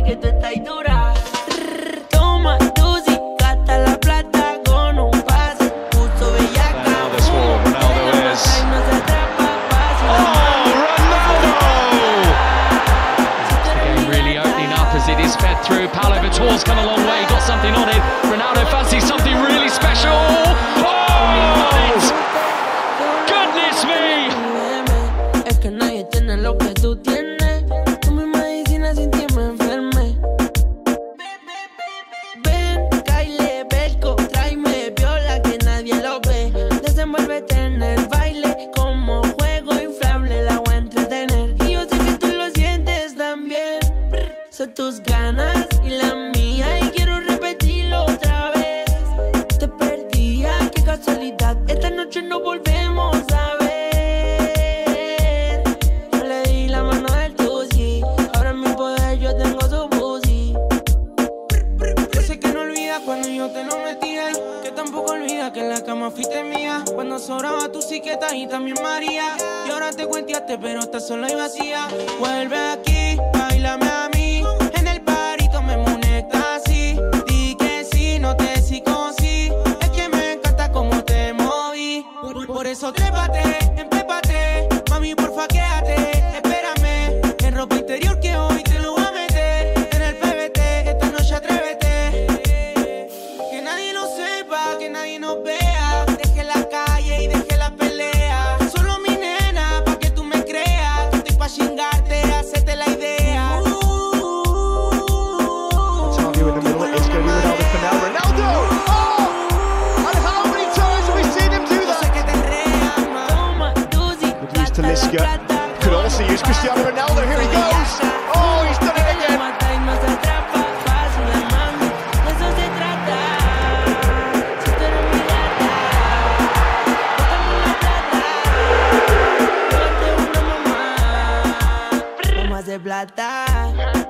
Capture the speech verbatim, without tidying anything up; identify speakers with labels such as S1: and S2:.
S1: que tú estás dura. Toma tu si gasta la plata con un pase. Puso bellaca.
S2: Now this war, Ronaldo is.
S1: No se atrapa fácil.
S2: Oh, Ronaldo! The game really opening up as it is fed through. Paulo Vitor's come a long way, got something on it. Ronaldo fancies something really special. Oh, goodness me!
S1: Es que nadie tiene lo que tú tienes. Tú mi medicina sin ti me enferme. Ven, Kyle, Belco, tráeme viola que nadie lo ve. Desenvuélvete en el baile como juego inflable, la voy a entretener. Y yo sé que tú lo sientes también. Son tus ganas y la mía y quiero repetirlo otra vez. Te perdía, qué casualidad. Esta noche no volvemos a ver. Yo le di la mano del tusi. Ahora en mi poder yo tengo su pussy.
S3: Yo sé que no olvidas cuando yo te lo metía, que tampoco olvidas que en la cama fuiste mía. Cuando sobraba tu psiqueta y también María. Y ahora te cuenteaste pero estás sola y vacía. Vuelve aquí, bailame a mí. En el parito me munecta así. Di que sí, no te psicosí. Es que me encanta cómo te moví. Por, por eso trépate, empépate. Mami, porfa, quédate, espérame. En ropa interior que hoy te lo voy a meter. En el P B T, esta noche atrévete. Que nadie lo sepa, que nadie nos vea. Deje la calle y deje la pelea. Solo mi nena, pa' que tú me creas. Que estoy pa' chingarte, hacerte la idea.
S4: Otaviu in the middle, it's going to be Ronaldo for now. Ronaldo! Oh! And how many times have we seen him do
S3: Yo sé
S4: that?
S3: que te reamas.
S1: Toma tu si
S4: Good use to
S1: gasta la
S4: Lisca.
S1: plata.
S4: Could also use Cristiano Ronaldo. Here he goes. Oh, he's done it again.
S1: Mata y no se atrapa fácil, mami. De eso se trata. Si tú eres mi gata, bótame la plata. Llévate una mamá. Vamos a hacer plata.